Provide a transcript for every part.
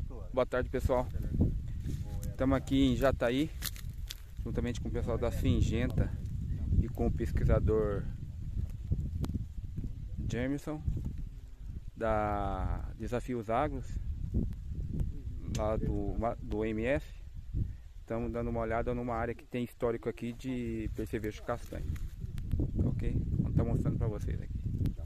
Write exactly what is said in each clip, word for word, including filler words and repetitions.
Boa tarde, pessoal. Estamos aqui em Jataí, juntamente com o pessoal da Singenta e com o pesquisador Jamerson da Desafios Agros, lá do, do M S. Estamos dando uma olhada numa área que tem histórico aqui de percevejo castanho. Ok? Vamos estar mostrando para vocês aqui.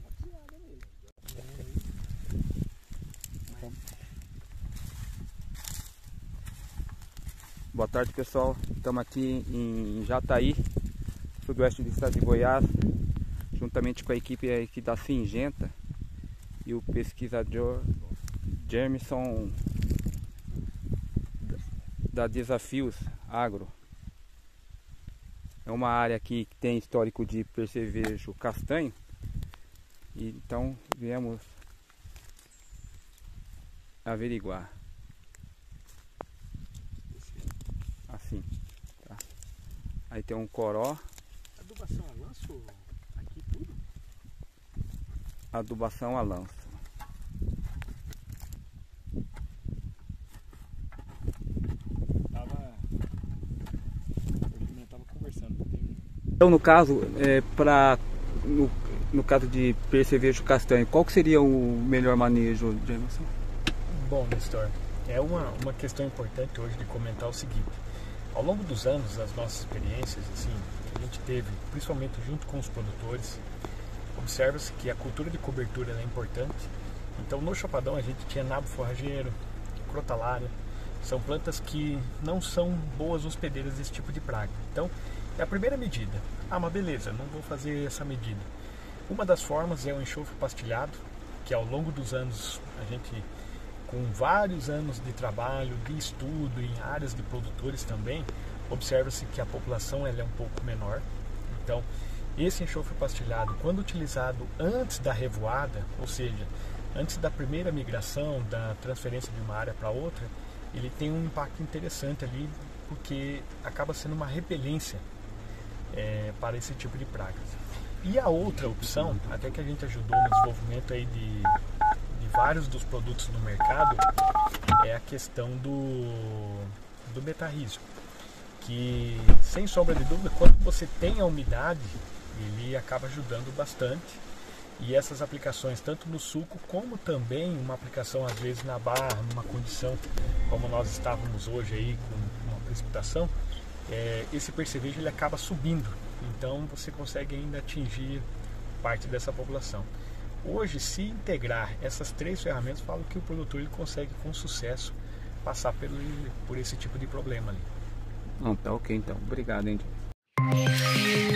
Boa tarde, pessoal. Estamos aqui em Jataí, sudoeste do estado de Goiás, juntamente com a equipe aqui da Singenta e o pesquisador Jamerson da Desafios Agro. É uma área aqui que tem histórico de percevejo castanho, e então viemos averiguar. Assim, tá? Aí tem um coró. Adubação a lanço aqui tudo? Adubação a lanço. Tava. Eu tava conversando. Tem... Então, no caso, é, pra, no, no caso de percevejo castanho, qual que seria o melhor manejo, Jamerson? Bom, Nestor, é uma, uma questão importante hoje de comentar o seguinte. Ao longo dos anos, as nossas experiências, assim, que a gente teve, principalmente junto com os produtores, observa-se que a cultura de cobertura é importante. Então, no Chapadão a gente tinha nabo forrageiro, crotalária. São plantas que não são boas hospedeiras desse tipo de praga. Então, é a primeira medida. Ah, mas beleza, não vou fazer essa medida. Uma das formas é o enxofre pastilhado, que ao longo dos anos a gente, com vários anos de trabalho, de estudo em áreas de produtores também, observa-se que a população ela é um pouco menor. Então, esse enxofre pastilhado, quando utilizado antes da revoada, ou seja, antes da primeira migração, da transferência de uma área para outra, ele tem um impacto interessante ali, porque acaba sendo uma repelência é, para esse tipo de pragas. E a outra opção, até que a gente ajudou no desenvolvimento aí de, de vários dos produtos no mercado, é a questão do, do metarrísio, que sem sombra de dúvida, quando você tem a umidade, ele acaba ajudando bastante. E essas aplicações, tanto no suco, como também uma aplicação às vezes na barra, numa condição como nós estávamos hoje aí, com uma precipitação, é, esse percevejo ele acaba subindo. Então você consegue ainda atingir parte dessa população. Hoje, se integrar essas três ferramentas, falo que o produtor ele consegue com sucesso passar por, por esse tipo de problema ali. Não, tá ok então. Obrigado, hein?